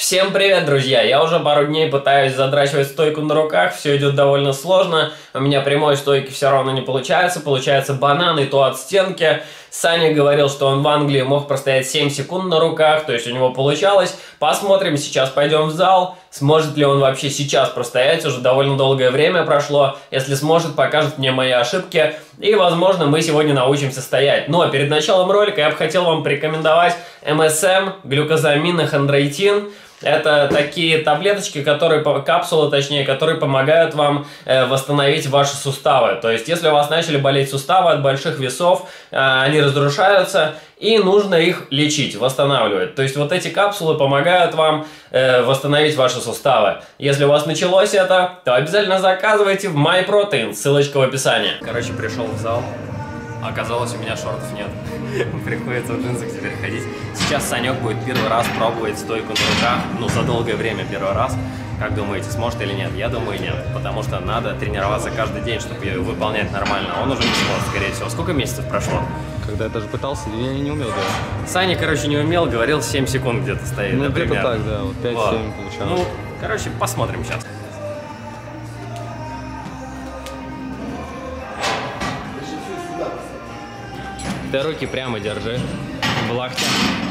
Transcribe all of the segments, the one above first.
Всем привет, друзья! Я уже пару дней пытаюсь задрачивать стойку на руках, все идет довольно сложно. У меня прямой стойки все равно не получается, получается банан и то от стенки. Саня говорил, что он в Англии мог простоять 7 секунд на руках, то есть у него получалось. Посмотрим, сейчас пойдем в зал, сможет ли он вообще сейчас простоять, уже довольно долгое время прошло. Если сможет, покажет мне мои ошибки, и, возможно, мы сегодня научимся стоять. Но перед началом ролика я бы хотел вам порекомендовать MSM, глюкозамин и хондроитин. Это такие таблеточки, капсулы точнее, которые помогают вам восстановить ваши суставы. То есть, если у вас начали болеть суставы от больших весов, они разрушаются, и нужно их лечить, восстанавливать. То есть, вот эти капсулы помогают вам восстановить ваши суставы. Если у вас началось это, то обязательно заказывайте в MyProtein, ссылочка в описании. Короче, пришел в зал. Оказалось, у меня шортов нет. Приходится в джинсах теперь ходить. Сейчас Санек будет первый раз пробовать стойку на руках. Ну, за долгое время первый раз. Как думаете, сможет или нет? Я думаю, нет. Потому что надо тренироваться каждый день, чтобы ее выполнять нормально. Он уже не сможет, скорее всего. Сколько месяцев прошло? Когда я даже пытался, я не умел делать. Саня, короче, не умел, говорил, 7 секунд где-то стоит. Ну, где-то так, да. Вот 5-7 вот. получалось. Ну, короче, посмотрим сейчас. Ты руки прямо держи, в локтях.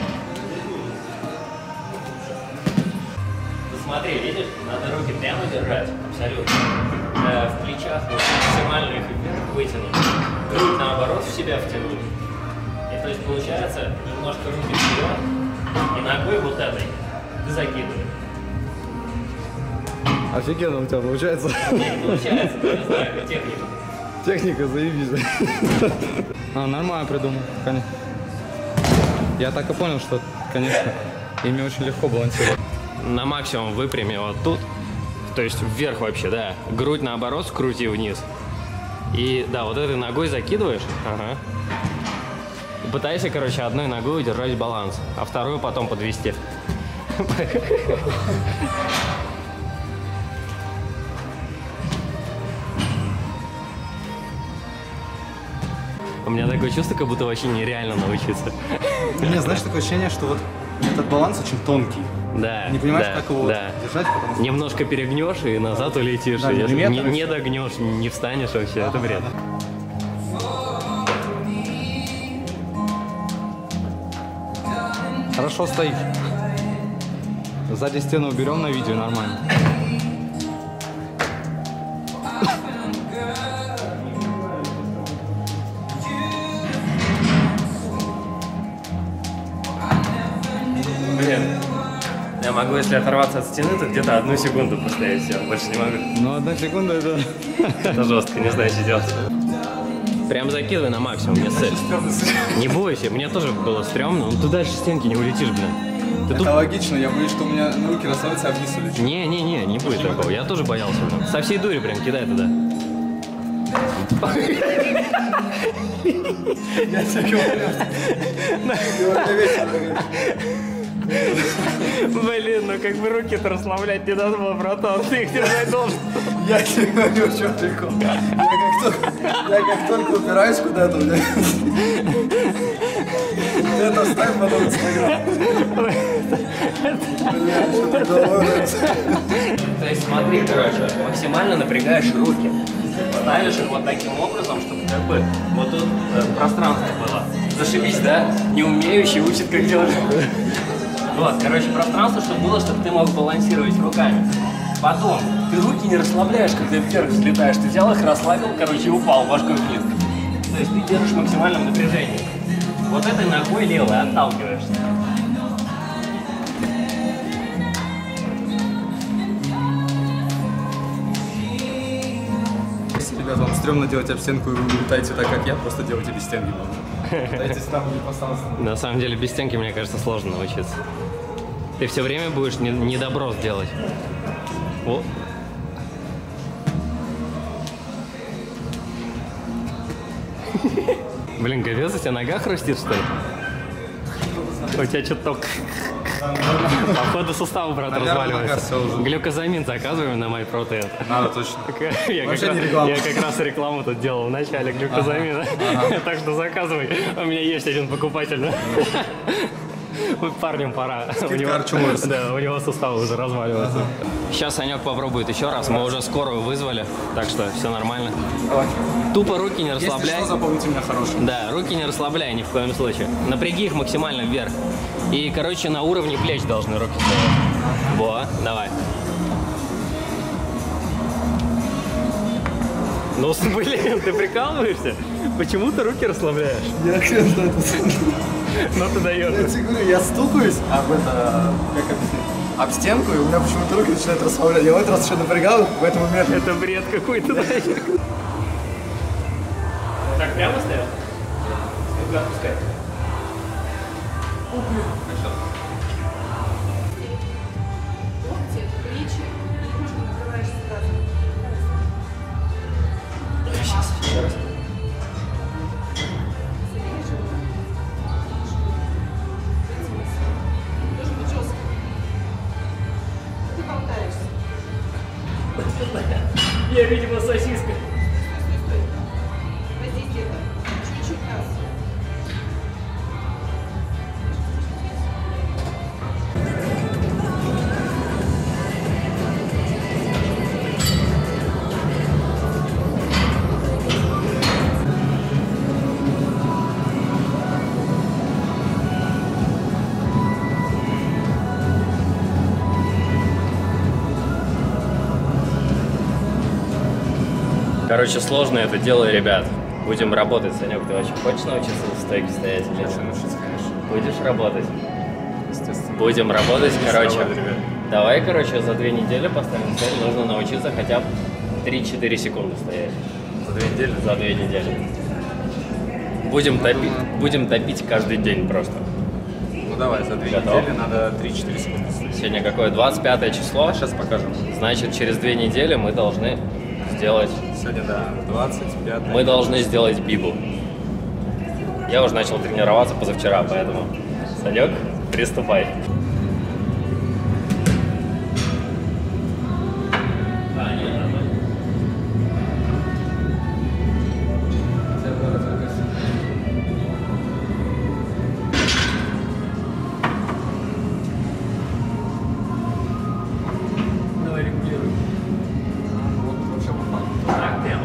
Смотри, видишь, надо руки прямо держать, абсолютно. В плечах максимально их вверх вытянуть. Грудь наоборот в себя втянуть. И то есть получается немножко руки вперед, и ногой вот этой ты закидываешь. Офигенно у тебя получается. Не получается, не знаю, как техника. Техника, заебись. Нормально придумал, конечно. Я так и понял, что, конечно, ими очень легко балансировать. На максимум выпрями вот тут, то есть вверх вообще, да. Грудь наоборот скрути вниз. И да, вот этой ногой закидываешь. Ага. И пытайся, короче, одной ногой удержать баланс, а вторую потом подвести. У меня такое чувство, как будто вообще нереально научиться. У меня, знаешь, такое ощущение, что вот этот баланс очень тонкий. Да. Не понимаешь, да, как его держать, потому что... Немножко перегнешь и назад улетишь. Да, Если не догнешь, не встанешь вообще. Это бред. Хорошо стоишь. Сзади стену уберем на видео, нормально. Блин, я могу, если оторваться от стены, то где-то 1 секунду постоять, все, больше не могу. Ну, 1 секунда это... Это жестко, не знаю, что делать. Прям закидывай на максимум, мне цель. Не бойся, мне тоже было стрёмно, но ты дальше стенки не улетишь, блин. Это логично, я боюсь, что у меня руки расслабятся, а вниз улечу. Не будет такого, я тоже боялся. Со всей дури прям кидай туда. Я тебе говорю. Блин, ну как бы руки-то расслаблять не надо было, братан, ты их держать должен. Я тебе говорю, в чем прикол. Я как только упираюсь куда-то, ты это ставь потом в Инстаграм. То есть смотри, короче, максимально напрягаешь руки. Ставишь их вот таким образом, чтобы как бы вот тут пространство было. Зашибись, да? Не умеющий учит, как делать. Вот, короче, пространство, чтобы было, чтобы ты мог балансировать руками. Потом, ты руки не расслабляешь, когда вверх взлетаешь. Ты взял их, расслабил, короче, и упал башкой вниз. То есть ты держишь в максимальном напряжении. Вот этой ногой левой отталкиваешься. Ребята, вам стрёмно делать об стенку, и вы летаете так, как я, просто делайте без стенки. Пытайтесь там не пространство. На самом деле, без стенки, мне кажется, сложно научиться. Ты все время будешь недоброс делать. О. Блин, говёз, у тебя нога хрустит, что ли? У тебя что-то только... Походу суставы, брат, разваливаются. Глюкозамин заказываем на MyProtein. Надо, точно. Я как раз рекламу тут делал в начале глюкозамина. Так что заказывай. У меня есть один покупатель. Парням пора. Да, у него суставы уже разваливаются. Сейчас Санек попробует еще раз. Мы уже скорую вызвали, так что все нормально. Давай. Тупо руки не расслабляй. Если что, запомните меня хорошим. Да, руки не расслабляй ни в коем случае. Напряги их максимально вверх. И, короче, на уровне плеч должны руки стоять. Во, давай. Ну, блин, ты прикалываешься? Почему ты руки расслабляешь? Я хрен знает. Ну ты даешь. Я тебе говорю, я стукаюсь как объяснить? Об стенку, и у меня почему-то руки начинают расслаблять. Я в этот раз еще напрягал в этот момент. Это бред какой-то, да? Так, прямо стоял? Ну-ка, отпускай. Локти, плечи, немножко накрываешься сразу. Сейчас, еще раз. Должен быть жестко. Ты болтаешься. Я, видимо, сосиска. Стой. Возьми где-то. Чуть-чуть раз. Короче, сложно это дело, ребят. Будем работать. Санек, ты вообще хочешь научиться в стойке стоять или нет? Научиться, конечно. Будешь работать. Естественно. Будем работать, короче. Работать, ребят. Давай, короче, за 2 недели поставим цель. Нужно научиться хотя бы 3-4 секунды стоять. За 2 недели? За 2 недели. Будем топить каждый день просто. Ну давай, за 2 Готов? недели надо 3-4 секунды стоять. Сегодня какое? 25 число. Сейчас покажем. Значит, через 2 недели мы должны сделать... Сегодня, да, 25. Мы должны сделать бибу. Я уже начал тренироваться позавчера, поэтому... Санек, приступай. Давай регулируй. Так, прямо.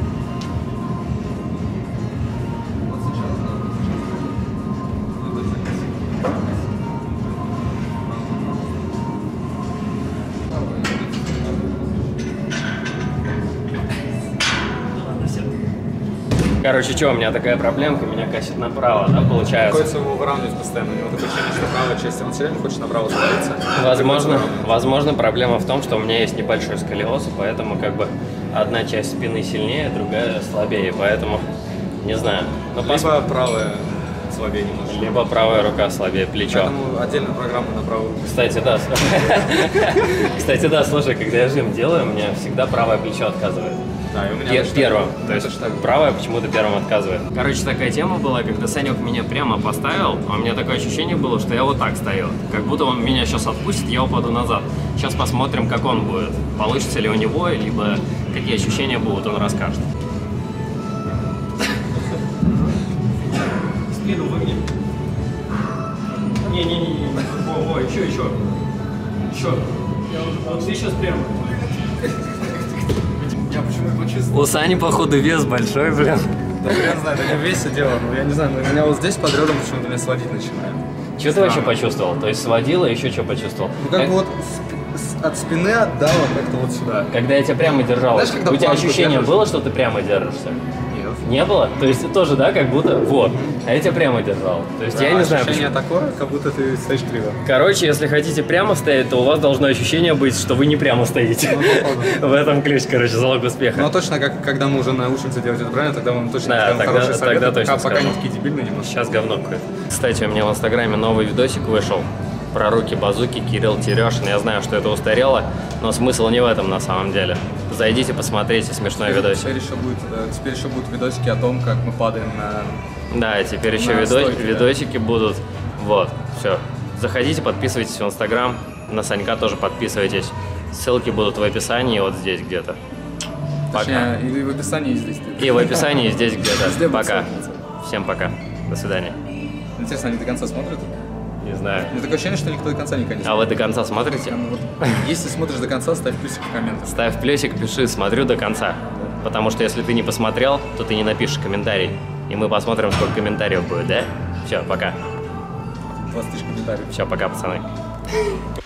Короче, что, у меня такая проблемка, меня косит направо, да, получается? Приходится его выравнивать постоянно. У него такое ощущение, что правая часть, он все время хочет направо свалиться. Возможно, проблема в том, что у меня есть небольшой сколиоз, и поэтому как бы одна часть спины сильнее, другая слабее, поэтому не знаю. Ну, Либо правая слабее немножко. либо правая рука слабее плечо. Поэтому отдельную программу на правую руку. Кстати, да. Кстати, да, слушай, когда я жим делаю, мне всегда правое плечо отказывает. Да, и у меня Первым. То Это есть ж так. правое почему-то первым отказывает. Короче, такая тема была, когда Санек меня прямо поставил, а у меня такое ощущение было, что я вот так стою. Как будто он меня сейчас отпустит, я упаду назад. Сейчас посмотрим, как он будет. Получится ли у него, либо какие ощущения будут, он расскажет. Спину выгни. Не-не-не. О, еще. Вот ты сейчас прямо. Я почему-то почувствовал. У Сани, походу, вес большой, блин. Да хрен знает, это не весе дело, но я не знаю, но меня вот здесь под ребром почему-то меня сводить начинает. Что ты вообще почувствовал? То есть сводило, еще что почувствовал? Ну как бы вот от спины отдало как-то вот сюда. Когда я тебя прямо держал, Знаешь, когда у тебя планку ощущение держишь? было, что ты прямо держишься? Нет. Не было? То есть тоже, да, как будто, вот, а я тебя прямо держал. То есть я не знаю, ощущение почему. такое, как будто ты стоишь криво. Короче, если хотите прямо стоять, то у вас должно ощущение быть, что вы не прямо стоите. Ну, В этом ключ, короче, залог Но успеха. точно, как когда мы уже научимся делать это правильно, тогда мы точно Да, скажем тогда- хорошие советы, тогда точно пока скажем. не такие дебильные немножко. Сейчас говно какое-то. Кстати, у меня в Инстаграме новый видосик вышел про руки-базуки Кирилл Терешин. Я знаю, что это устарело, но смысл не в этом на самом деле. Зайдите, посмотрите смешной видосик. Теперь еще будут видосики о том, как мы падаем на... Да, теперь еще На стойке, да. видосики будут. Вот, все. Заходите, подписывайтесь в Инстаграм. На Санька тоже подписывайтесь. Ссылки будут в описании, вот здесь где-то. Пока. Точнее, или в описании и здесь. И в описании здесь Везде где-то. будет Пока. ссылка. Всем пока. До свидания. Интересно, они до конца смотрят? Не знаю. У меня такое ощущение, что никто до конца никогда не А вы до конца смотрите? Вот, если смотришь до конца, ставь плюсик в комментах. Ставь плюсик, пиши, смотрю до конца. Потому что если ты не посмотрел, то ты не напишешь комментарий. И мы посмотрим, сколько комментариев будет, да? Все, пока. 20 тысяч комментариев. Все, пока, пацаны.